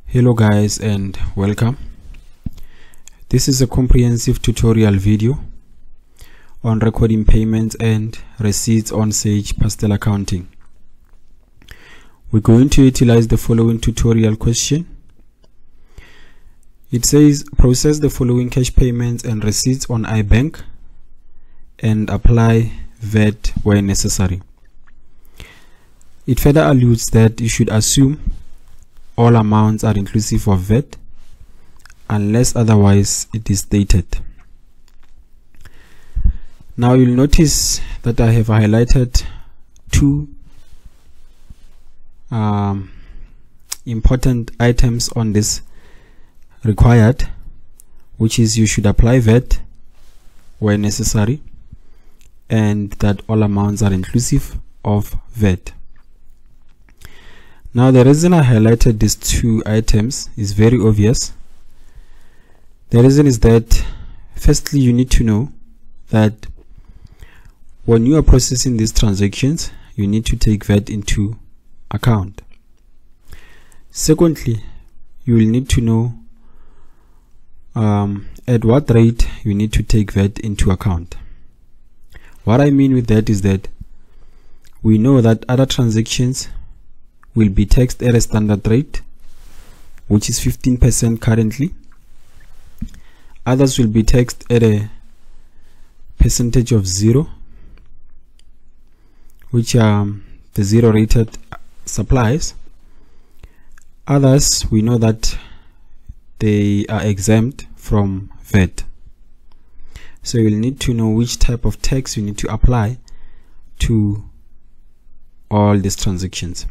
Hello guys and welcome. This is a comprehensive tutorial video on recording payments and receipts on Sage Pastel Accounting. We're going to utilize the following tutorial question. It says process the following cash payments and receipts on iBank and apply VAT where necessary. It further alludes that you should assume all amounts are inclusive of VAT unless otherwise it is stated. Now you'll notice that I have highlighted two important items on this required, which is you should apply VAT where necessary and that all amounts are inclusive of VAT. Now the reason I highlighted these two items is very obvious. The reason is that firstly you need to know that when you are processing these transactions you need to take VAT into account. Secondly, you will need to know at what rate you need to take VAT into account. What I mean with that is that we know that other transactions will be taxed at a standard rate, which is 15% currently. Others will be taxed at a percentage of 0, which are the zero rated supplies. Others, we know that they are exempt from VAT. So you'll need to know which type of tax you need to apply to all these transactions.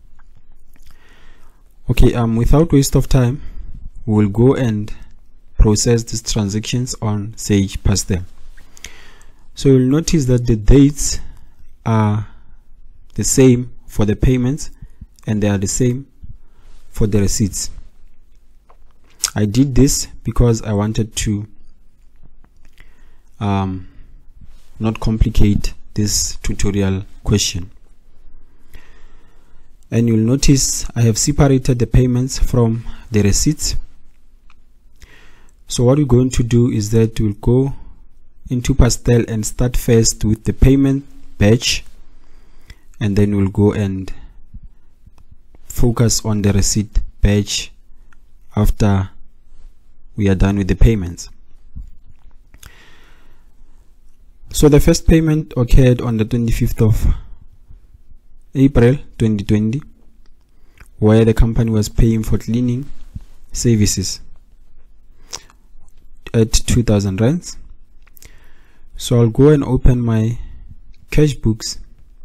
Okay, without waste of time, we'll go and process these transactions on Sage Pastel. So you'll notice that the dates are the same for the payments and they are the same for the receipts. I did this because I wanted to not complicate this tutorial question. And you'll notice I have separated the payments from the receipts. So what we're going to do is that we'll go into Pastel and start first with the payment batch, and then we'll go and focus on the receipt batch after we are done with the payments. So the first payment occurred on the 25th of April 2020, where the company was paying for cleaning services at 2,000 rands. So I'll go and open my cash books.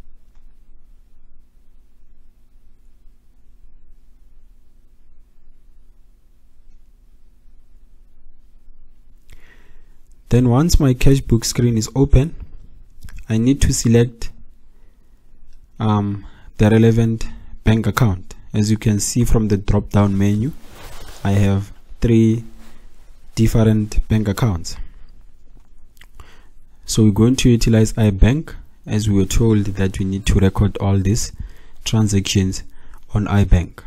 Then once my cash book screen is open, I need to select the relevant bank account. As you can see from the drop down menu, I have 3 different bank accounts. So we're going to utilize iBank, as we were told that we need to record all these transactions on iBank.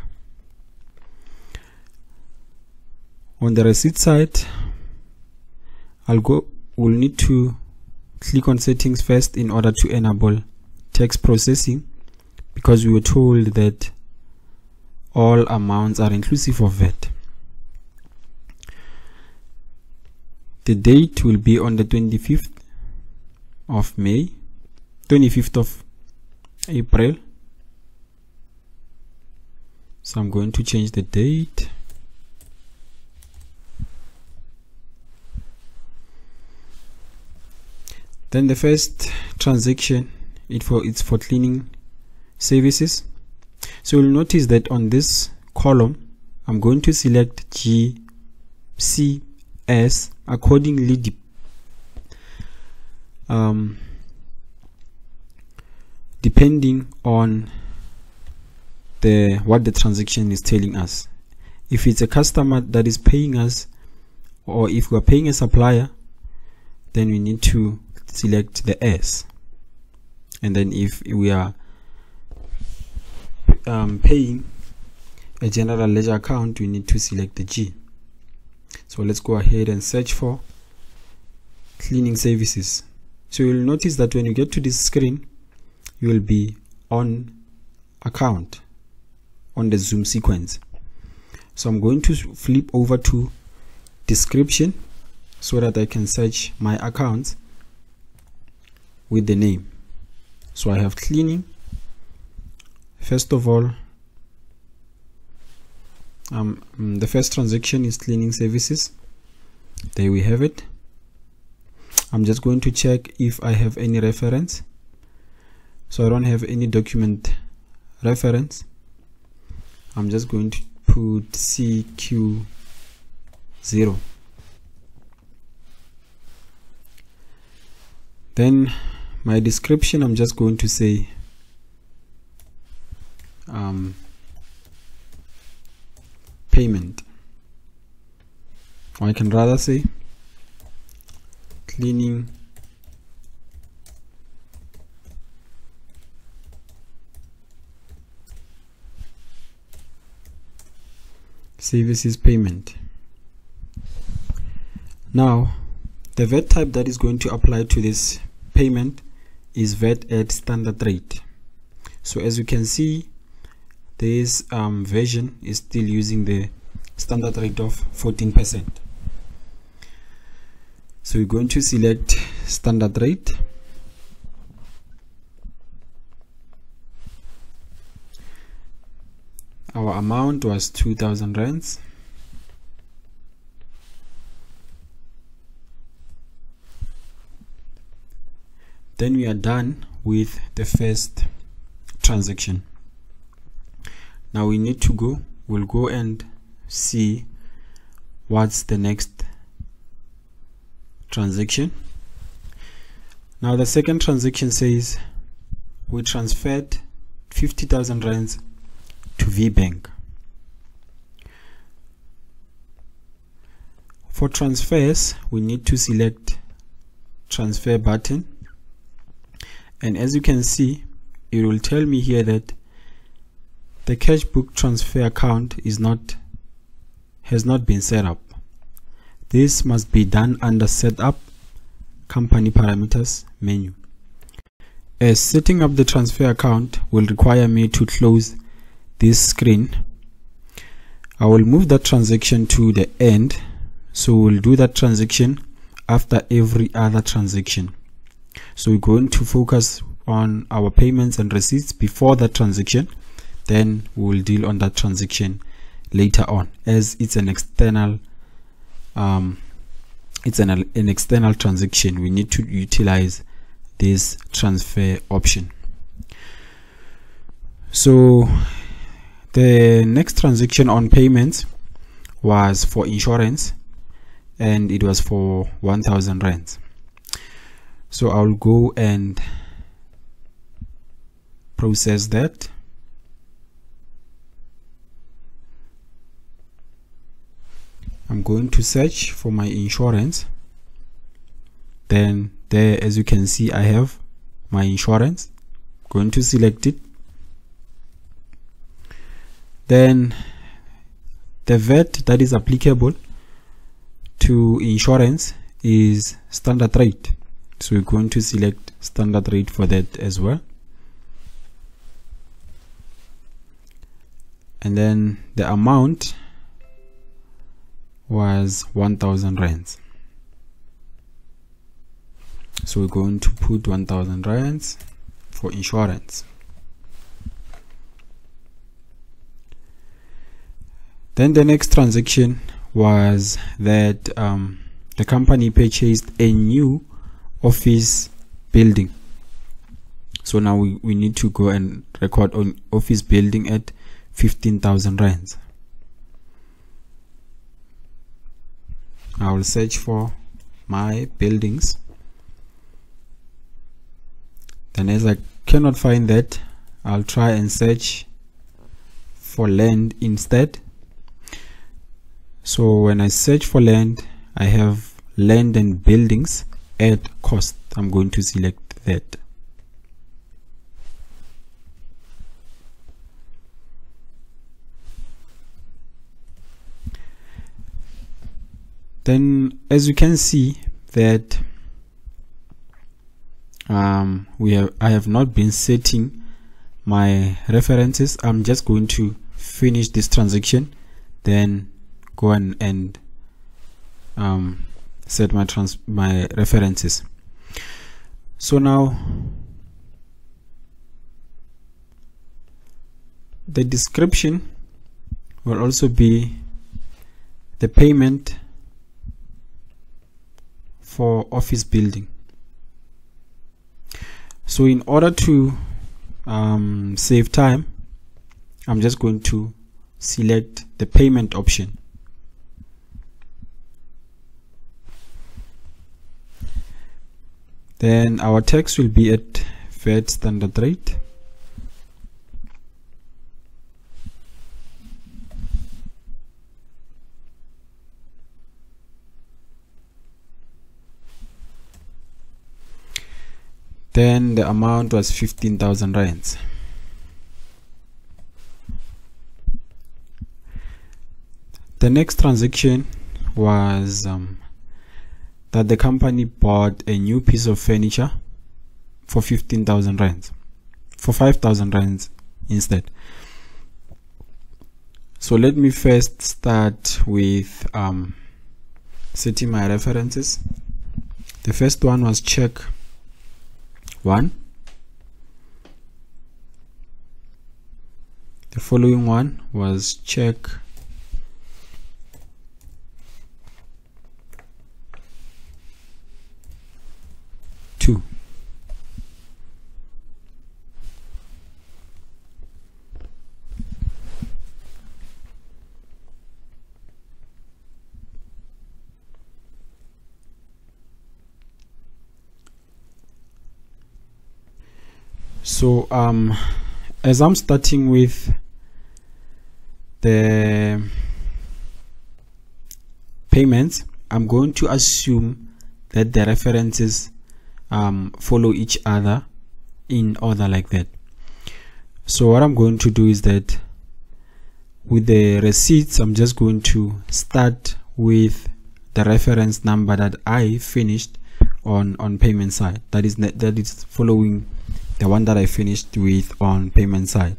On the receipt side, we'll need to click on settings first in order to enable tax processing, because we were told that all amounts are inclusive of VAT. The date will be on the 25th of May, 25th of April. So I'm going to change the date. Then the first transaction, it's for cleaning services. So you'll notice that on this column I'm going to select GCS accordingly depending on what the transaction is telling us. If it's a customer that is paying us, or if we are paying a supplier, then we need to select the S. And then if we are paying a general ledger account, we need to select the G. So let's go ahead and search for cleaning services. So you'll notice that when you get to this screen, you will be on account on the zoom sequence. So I'm going to flip over to description so that I can search my accounts with the name. So I have cleaning. First of all, the first transaction is cleaning services. There we have it. I'm just going to check if I have any reference. So I don't have any document reference. I'm just going to put CQ0. Then my description, I'm just going to say payment, or I can rather say cleaning services payment. Now the VAT type that is going to apply to this payment is VAT at standard rate. So as you can see, this version is still using the standard rate of 14%. So we're going to select standard rate. Our amount was 2,000 rands. Then we are done with the first transaction. Now we need to we'll go and see what's the next transaction. Now the second transaction says we transferred 50,000 rands to VBank. For transfers, we need to select transfer button, and as you can see, it will tell me here that the cashbook transfer account has not been set up. This must be done under setup company parameters menu, as setting up the transfer account will require me to close this screen. I will move that transaction to the end, so we'll do that transaction after every other transaction. So we're going to focus on our payments and receipts before that transaction, then we will deal on that transaction later on, as it's an external an external transaction. We need to utilize this transfer option. So the next transaction on payments was for insurance, and it was for 1,000 rands. So I'll go and process that. I'm going to search for my insurance. Then there, as you can see, I have my insurance. Going to select it. Then the VAT that is applicable to insurance is standard rate. So we're going to select standard rate for that as well. And then the amount was 1,000 rands. So we're going to put 1,000 rands for insurance. Then the next transaction was that the company purchased a new office building. So now we need to go and record on office building at 15,000 rands. I will search for my buildings. Then as I cannot find that, I'll try and search for land instead. So when I search for land, I have land and buildings at cost. I'm going to select that. Then as you can see that I have not been setting my references. I'm just going to finish this transaction, then go and set my references. So now the description will also be the payment for office building. So in order to save time, I'm just going to select the payment option. Then our text will be at VAT standard rate. Then the amount was 15,000 rands. The next transaction was that the company bought a new piece of furniture for 15,000 rands, for 5,000 rands instead. So let me first start with setting my references. The first one was check 1. The following one was check 2. So as I'm starting with the payments, I'm going to assume that the references follow each other in order like that. So what I'm going to do is that with the receipts, I'm just going to start with the reference number that I finished on payment side. That is following the one that I finished with on payment side.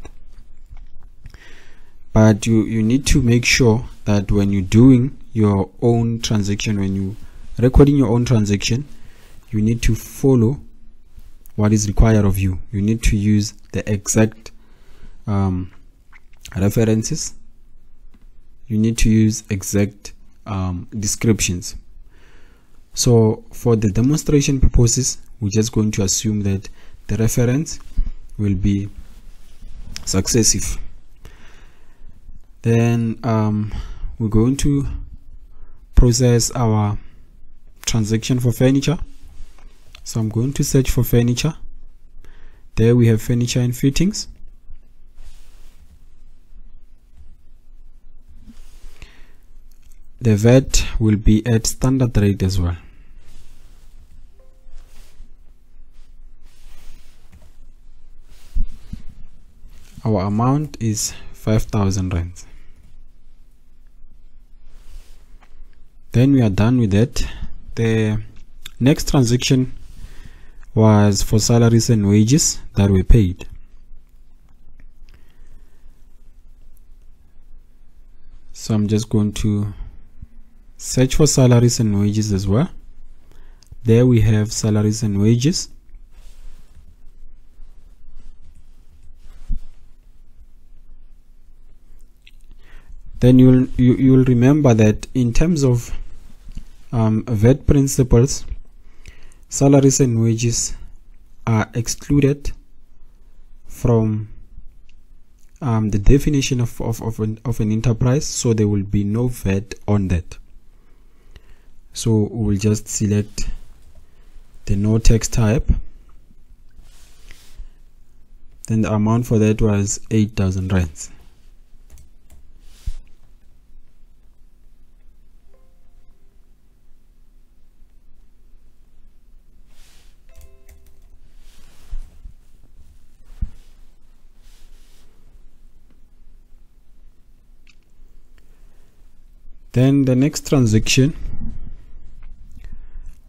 But you need to make sure that when you're doing your own transaction, when you recording your own transaction, you need to follow what is required of you. You need to use the exact references. You need to use exact descriptions. So for the demonstration purposes, we're just going to assume that the reference will be successive. Then we're going to process our transaction for furniture. So I'm going to search for furniture. There we have furniture and fittings. The VAT will be at standard rate as well. Our amount is 5,000 rands. Then we are done with that. The next transaction was for salaries and wages that were paid. So I'm just going to search for salaries and wages as well. There we have salaries and wages. Then you'll remember that in terms of VAT principles, salaries and wages are excluded from the definition of an enterprise, so there will be no VAT on that. So we'll just select the no tax type. Then the amount for that was 8,000 rands. Then the next transaction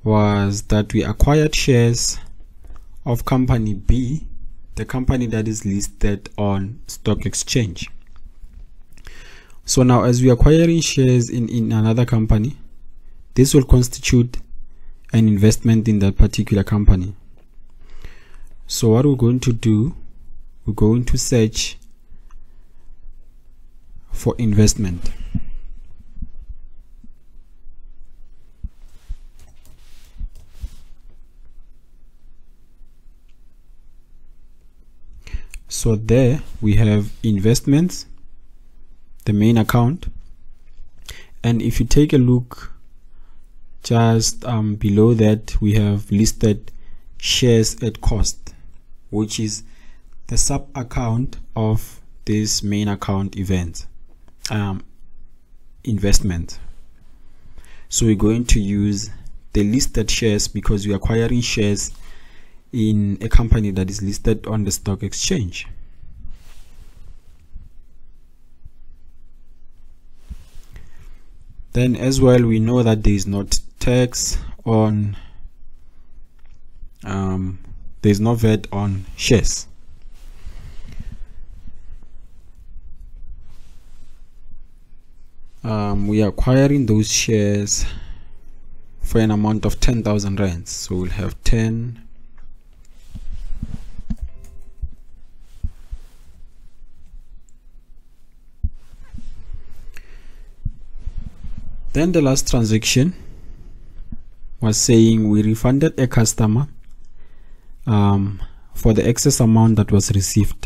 was that we acquired shares of company B, the company that is listed on stock exchange. So now, as we are acquiring shares in another company, this will constitute an investment in that particular company. So what we're going to do, we're going to search for investment. So there we have investments, the main account, and if you take a look just below that, we have listed shares at cost, which is the sub account of this main account event investment. So we're going to use the listed shares because we're acquiring shares in a company that is listed on the stock exchange. Then as well, we know that there is not tax on there's no VAT on shares. We are acquiring those shares for an amount of 10,000 rands, so we'll have 10. Then the last transaction was saying we refunded a customer for the excess amount that was received.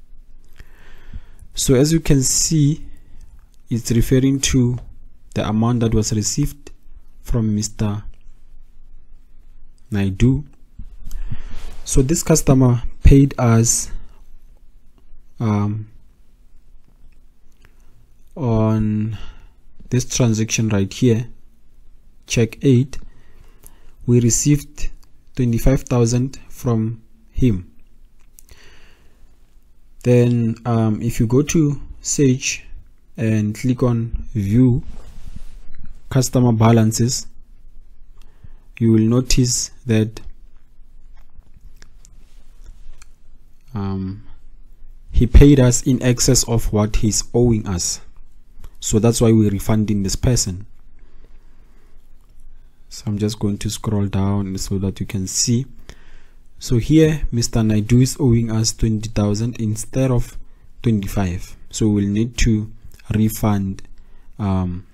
So as you can see, it's referring to the amount that was received from Mr. Naidu. So this customer paid us on this transaction right here, check 8, we received 25,000 from him. Then if you go to Sage and click on view customer balances, you will notice that he paid us in excess of what he's owing us. So that's why we're refunding this person. So I'm just going to scroll down so that you can see. So here Mr. Naidu is owing us 20,000 instead of 25. So we'll need to refund him.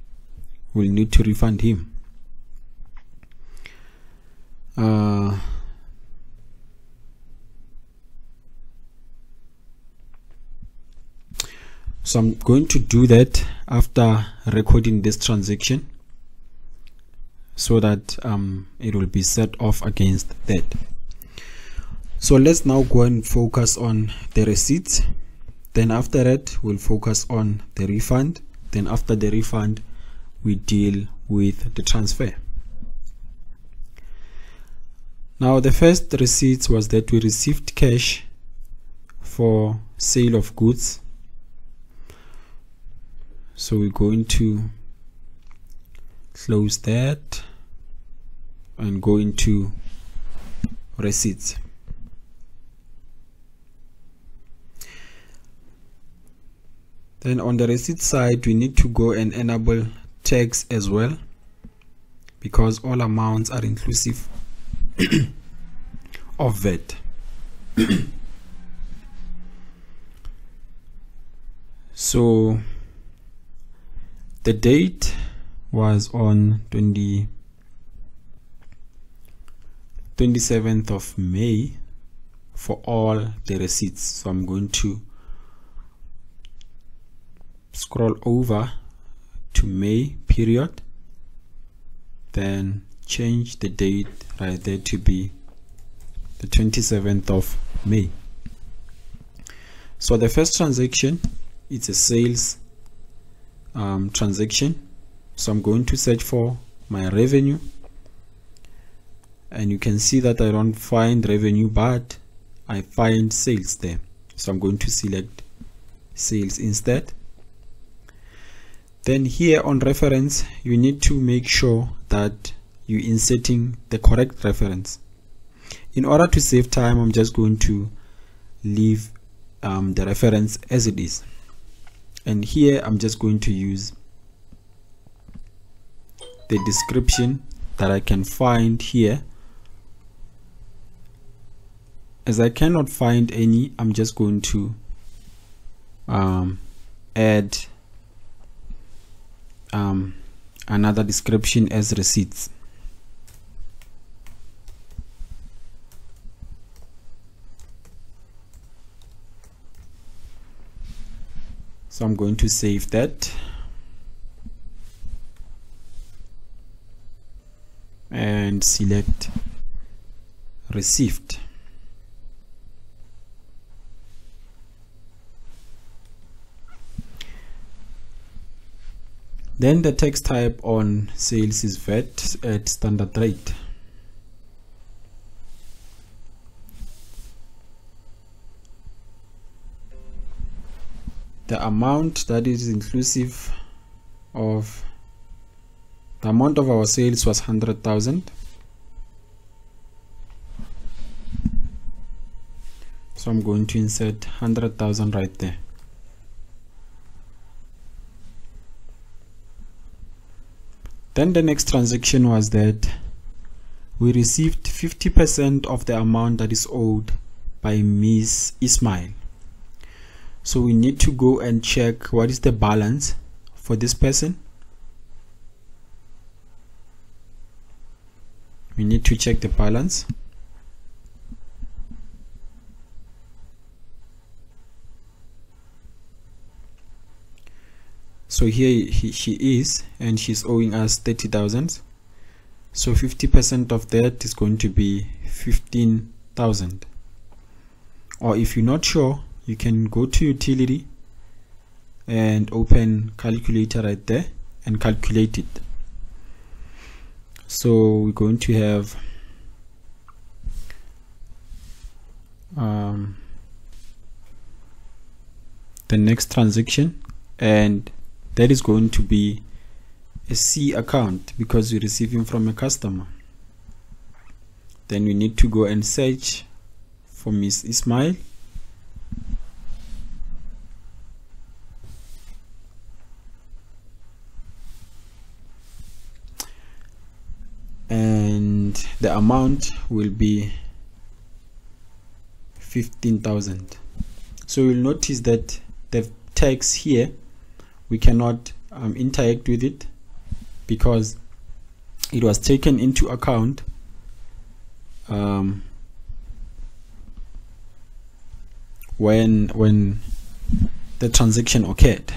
So I'm going to do that after recording this transaction so that it will be set off against that. So let's now go and focus on the receipts. Then after that, we'll focus on the refund. Then after the refund, we deal with the transfer. Now the first receipt was that we received cash for sale of goods. So we're going to close that and go into receipts. Then on the receipt side, we need to go and enable tax as well, because all amounts are inclusive of VAT. So the date was on 27th of May for all the receipts. So I'm going to scroll over to May period, then change the date right there to be the 27th of May. So the first transaction, it's a sales transaction. So I'm going to search for my revenue, and you can see that I don't find revenue, but I find sales there. So I'm going to select sales instead. Then here on reference, you need to make sure that you're inserting the correct reference. In order to save time, I'm just going to leave the reference as it is, and here I'm just going to use the description that I can find here. As I cannot find any, I'm just going to add another description as receipts. So I'm going to save that and select received. Then the text type on sales is VAT at standard rate. The amount that is inclusive of the amount of our sales was 100,000. So I'm going to insert 100,000 right there. Then the next transaction was that we received 50% of the amount that is owed by Ms. Ismail. So we need to go and check what is the balance for this person. We need to check the balance. So here she is, and she's owing us 30,000. So 50% of that is going to be 15,000. Or if you're not sure, you can go to utility and open calculator right there and calculate it. So we're going to have the next transaction, and that is going to be a C account because we're receiving from a customer. Then we need to go and search for Miss Ismail. And the amount will be 15,000. So you'll notice that the text here, we cannot interact with it because it was taken into account when the transaction occurred.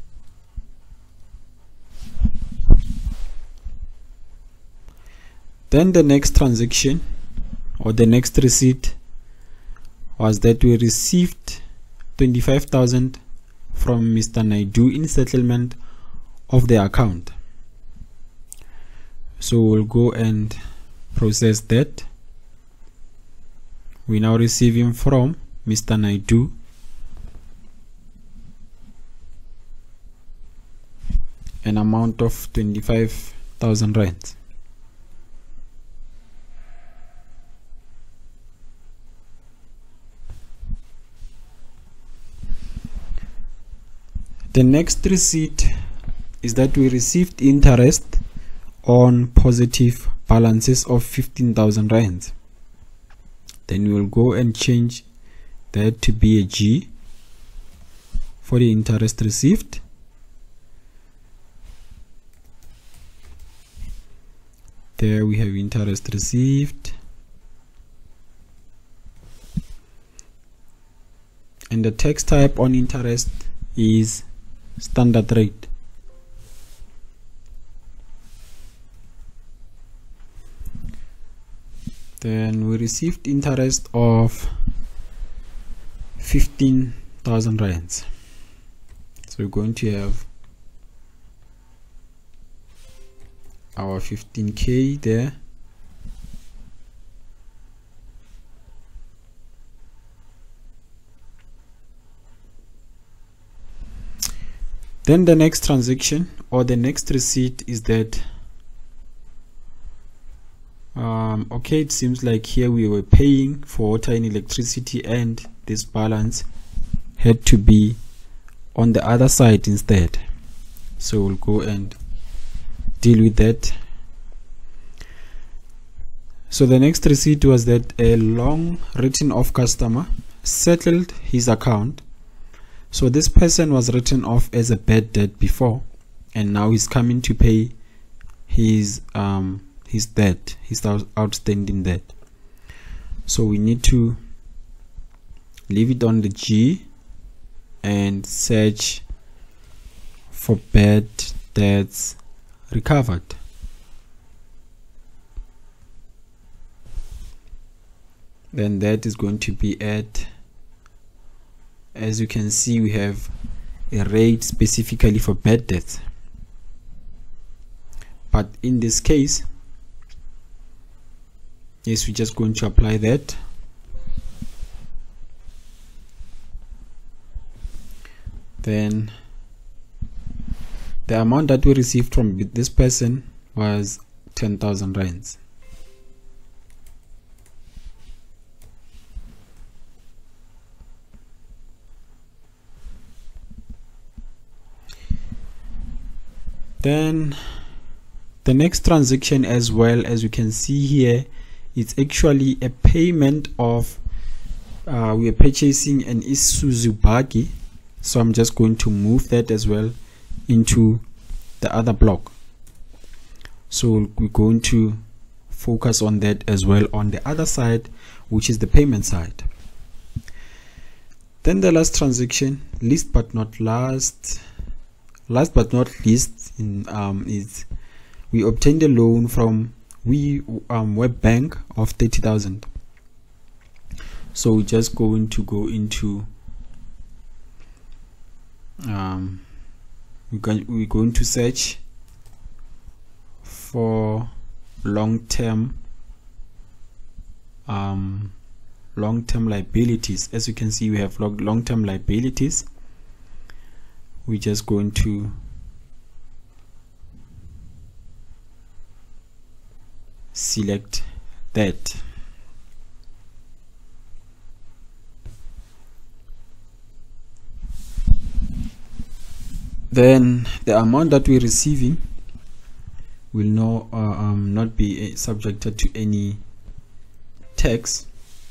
Then the next transaction or the next receipt was that we received 25,000 from Mr. Naidu in settlement of the account. So we'll go and process that. We now receiving from Mr. Naidu an amount of 25,000 rands. The next receipt is that we received interest on positive balances of 15,000 rands. Then we will go and change that to be a G for the interest received. There we have interest received, and the text type on interest is standard rate. Then we received interest of 15,000 rands. So we're going to have our 15k there. Then the next transaction or the next receipt is that okay, it seems like here we were paying for water and electricity, and this balance had to be on the other side instead. So we'll go and deal with that. So the next receipt was that a long written off customer settled his account. So this person was written off as a bad debt before, and now he's coming to pay his debt, his outstanding debt. So we need to leave it on the G and search for bad debts recovered. Then that is going to be at, as you can see, we have a rate specifically for bad debts, but in this case, yes, we're just going to apply that. Then the amount that we received from this person was 10,000 rands. Then the next transaction, as well, as you can see here, it's actually a payment of we are purchasing an Isuzu buggy. So I'm just going to move that as well into the other block. So we're going to focus on that as well on the other side, which is the payment side. Then the last transaction, last but not least, is we obtained a loan from Web Bank of 30,000. So we're just going to go into we're going to search for long-term liabilities. As you can see, we have long-term liabilities. We're just going to select that. Then the amount that we're receiving will not be subjected to any tax,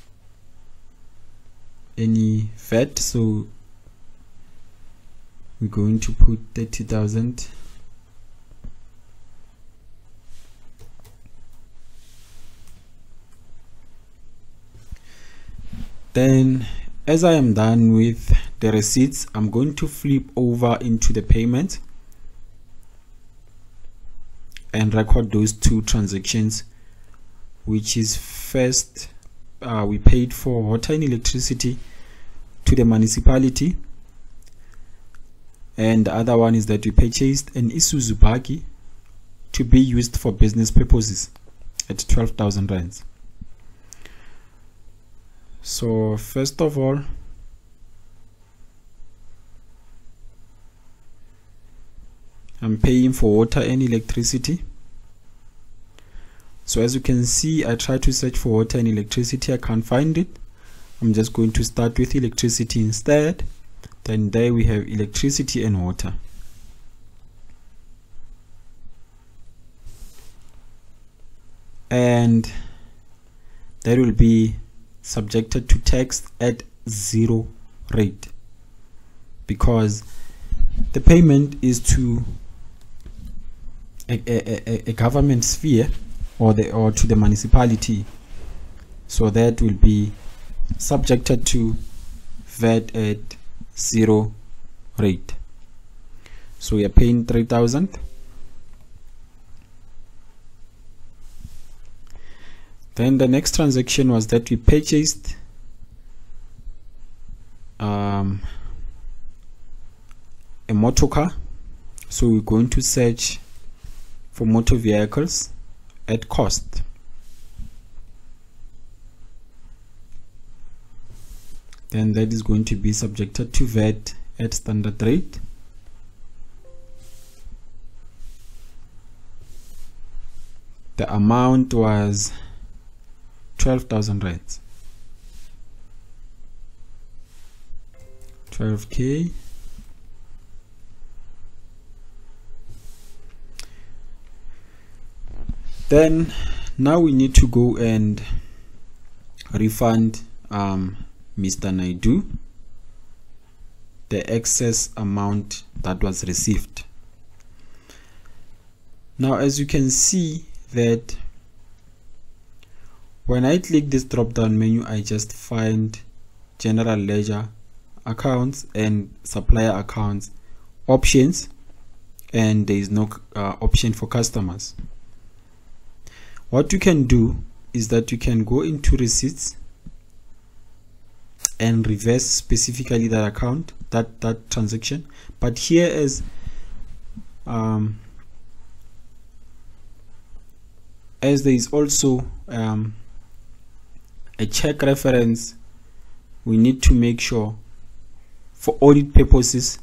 any VAT. So we're going to put 30,000. Then, as I am done with the receipts, I'm going to flip over into the payment and record those two transactions, which is first we paid for water and electricity to the municipality, and the other one is that we purchased an Isuzu buggy to be used for business purposes at 12,000 rands. So first of all, I'm paying for water and electricity. So as you can see, I try to search for water and electricity, I can't find it. I'm just going to start with electricity instead. Then there we have electricity and water. And that will be subjected to tax at 0 rate, because the payment is to a government sphere or to the municipality, so that will be subjected to VAT at 0 rate. So we are paying 3,000. Then the next transaction was that we purchased a motor car. So we're going to search for motor vehicles at cost. Then that is going to be subjected to VAT at standard rate. The amount was 12,000 rands. 12k. Then now we need to go and refund Mr. Naidu the excess amount that was received. Now as you can see that when I click this drop down menu, I just find general ledger accounts and supplier accounts options, and there is no option for customers. What you can do is that you can go into receipts and reverse specifically that account, that transaction. But here as there is also a check reference, we need to make sure for audit purposes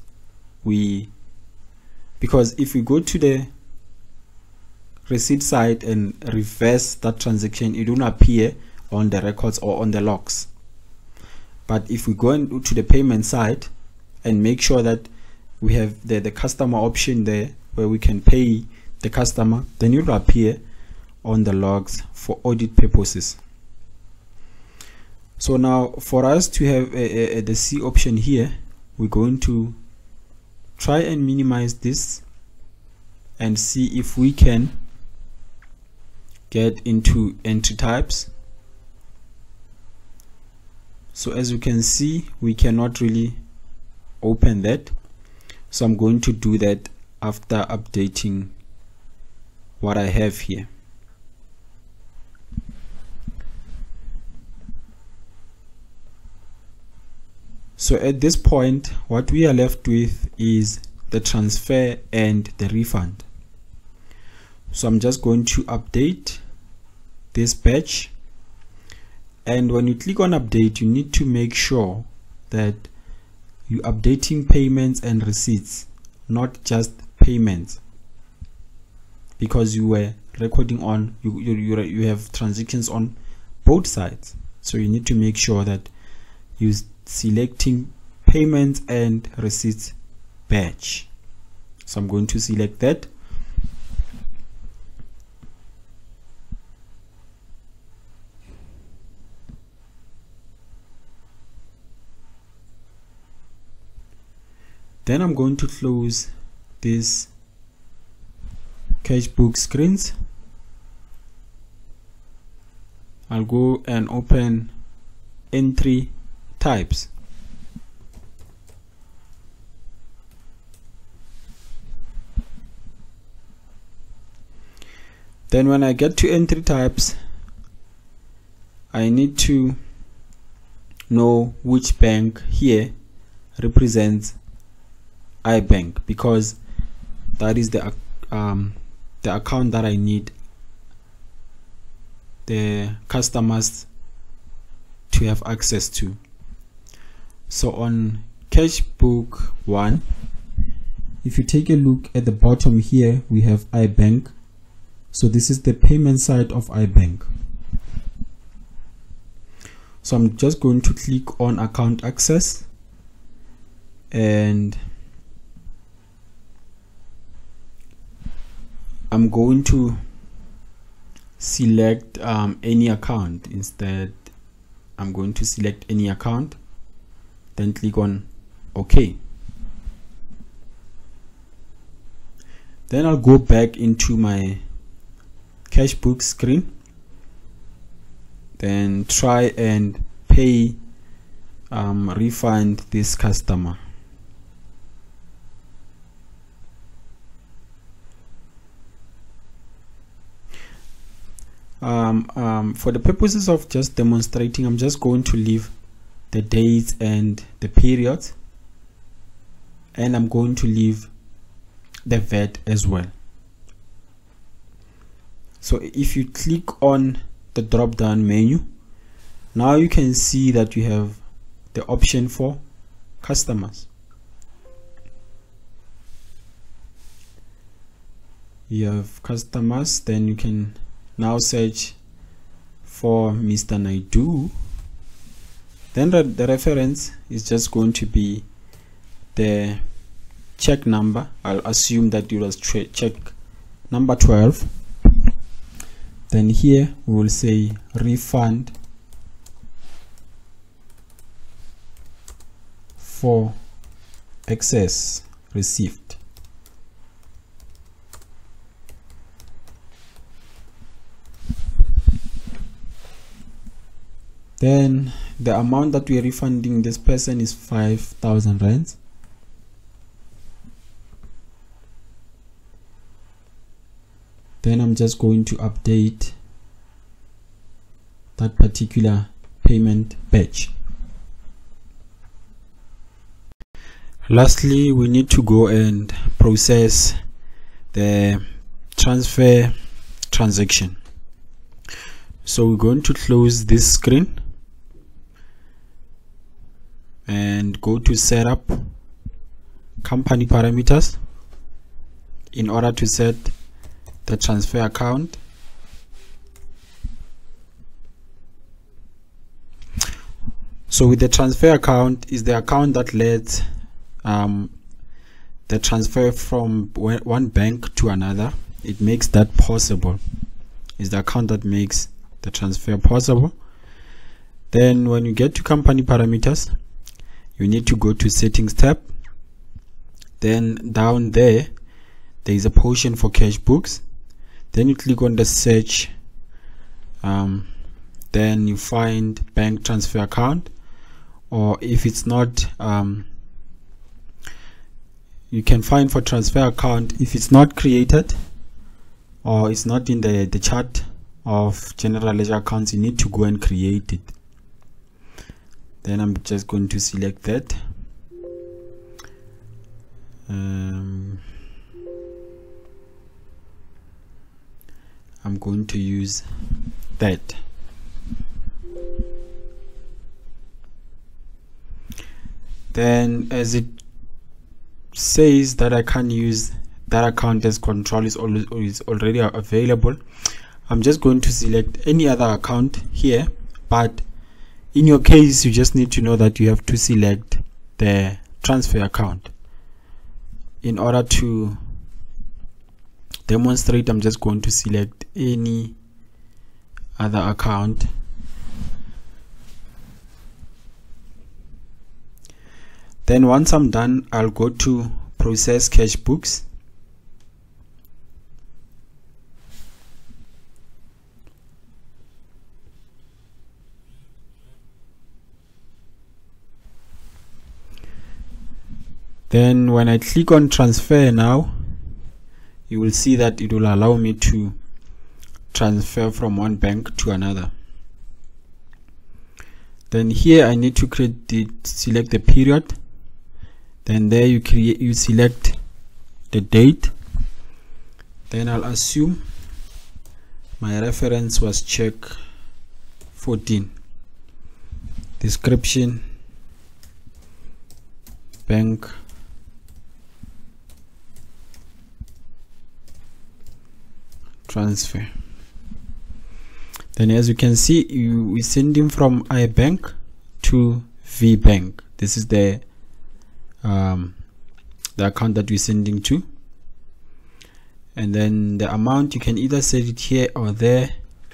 because if we go to the receipt side and reverse that transaction, it won't appear on the records or on the logs. But if we go into the payment side and make sure that we have the customer option there where we can pay the customer, then it will appear on the logs for audit purposes. So now for us to have the C option here, we're going to try and minimize this and see if we can get into entry types. So as you can see, we cannot really open that, so I'm going to do that after updating what I have here. So at this point, what we are left with is the transfer and the refund. So I'm just going to update this batch, and when you click on update, you need to make sure that you're updating payments and receipts, not just payments, because you were recording on you have transactions on both sides. So you need to make sure that you're selecting payments and receipts batch. So I'm going to select that. Then I'm going to close this cash book screens. I'll go and open entry types. Then when I get to entry types, I need to know which bank here represents iBank, because that is the account that I need the customers to have access to. So on cash book 1, if you take a look at the bottom here, we have iBank. So this is the payment side of iBank. So I'm just going to click on account access, and I'm going to select any account. Instead, I'm going to select any account, then click on OK. Then I'll go back into my cash book screen, then try and pay refund this customer. For the purposes of just demonstrating, I'm just going to leave the dates and the periods, and I'm going to leave the VAT as well. So if you click on the drop down menu, now you can see that you have the option for customers. You have customers, then you can now search for Mr. Naidu, then the reference is just going to be the check number. I'll assume that it was check number 12. Then here we will say refund for excess received. Then the amount that we are refunding this person is 5,000 rands. Then I'm just going to update that particular payment batch. Lastly, we need to go and process the transfer transaction. So we're going to close this screen and go to setup company parameters in order to set the transfer account. So with the transfer account is the account that lets the transfer from one bank to another. It makes that possible. Is the account that makes the transfer possible. Then when you get to company parameters, you need to go to settings tab. Then down there is a portion for cash books. Then you click on the search, then you find bank transfer account, or if it's not, you can find for transfer account. If it's not created or it's not in the chart of general ledger accounts, you need to go and create it. Then I'm just going to select that. I'm going to use that. Then as it says that I can use that account as control is already available, I'm just going to select any other account here, but in your case you just need to know that you have to select the transfer account. In order to demonstrate, I'm just going to select any other account. Then once I'm done, I'll go to process cash books. Then when I click on transfer now, you will see that it will allow me to transfer from one bank to another. Then here I need to select the period. Then there you select the date. Then I'll assume my reference was check 14. Description, bank transfer. Then as you can see, we send him from iBank to VBank. This is the account that we're sending to. And then the amount, you can either set it here or there.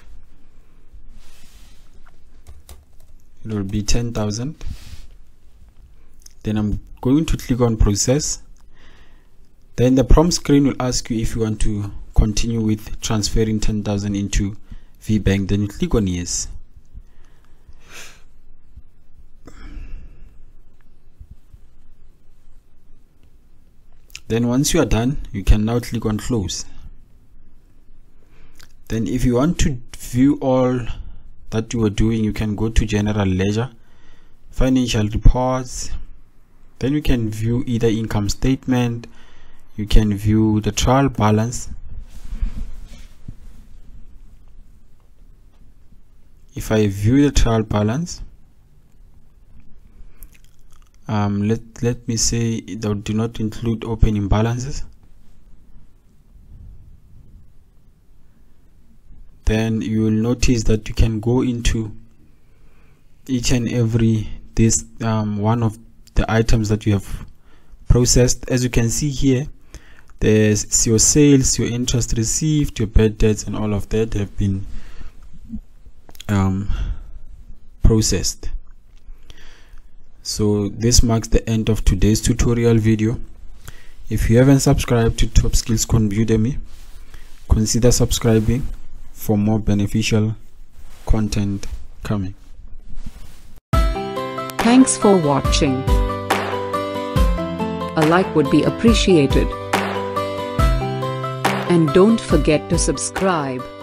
It will be 10,000. Then I'm going to click on process. Then the prompt screen will ask you if you want to continue with transferring 10,000 into VBank. Then you click on yes. Then once you are done, you can now click on close. Then if you want to view all that you are doing, you can go to general ledger, financial reports. Then you can view either income statement, you can view the trial balance. If I view the trial balance, let me say that do not include opening balances. then you will notice that you can go into each and every one of the items that you have processed. As you can see here, there's your sales, your interest received, your bad debts, and all of that have been processed. So this marks the end of today's tutorial video. If you haven't subscribed to Top Skills Con Udemy, consider subscribing for more beneficial content coming. Thanks for watching. A like would be appreciated. And don't forget to subscribe.